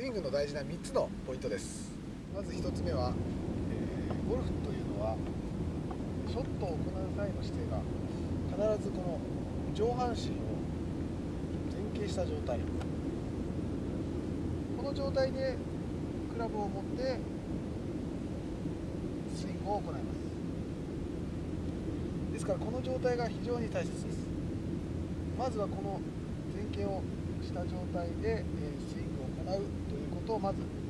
スイングの大事な3つのポイントです。まず1つ目は、ゴルフというのはショットを行う際の姿勢が必ずこの上半身を前傾した状態、この状態でクラブを持ってスイングを行います。ですからこの状態が非常に大切です。まずはこの前傾をした状態でスイングを行うということをまず